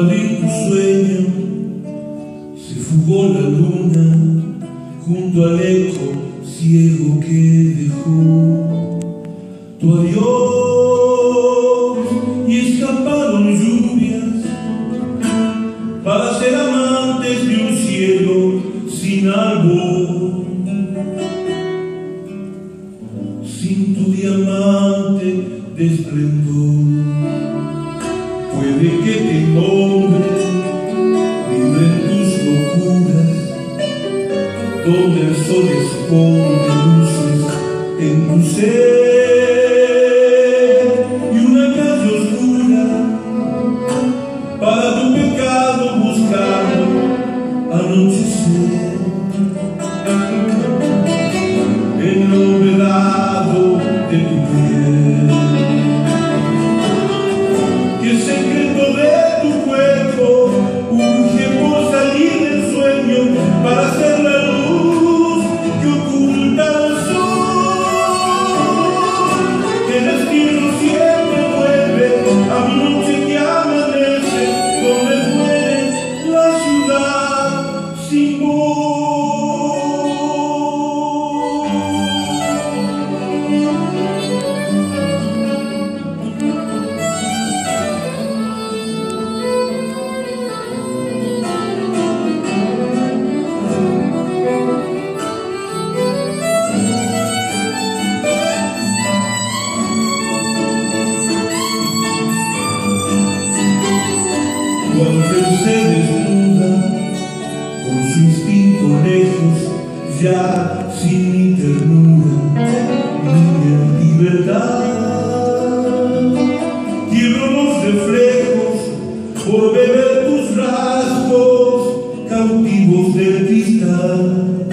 abrir tu sueño se fugó la luna junto al eco ciego que dejó tu adiós, y escaparon lluvias para ser amantes de un cielo sin árbol, sin tu diamante de esplendor. Puede que te nombre libre en tus locuras, donde el sol esconde luces en tu ser, y una calle oscura para tu pecado buscando anochecer. En lo velado de tu piel, que el secreto de tu cuerpo urge por salir del sueño para ser la luz que oculta el sol. Que el destino siempre vuelve a mi noche que amanece, donde muere la ciudad sin voz. Tu ángel se desnuda con su instinto lejos, ya sin mi ternura ni mi libertad. Quiebro los reflejos por beber tus rasgos cautivos del cristal,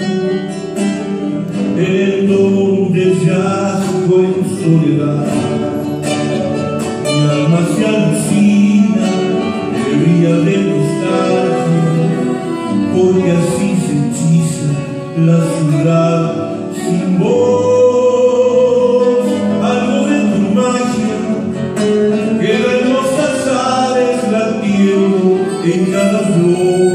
en donde yazgo en soledad. Mi alma se alucina de nostalgia, porque así se hechiza la ciudad sin voz. Algo de tu magia queda en los azares latiendo en cada flor.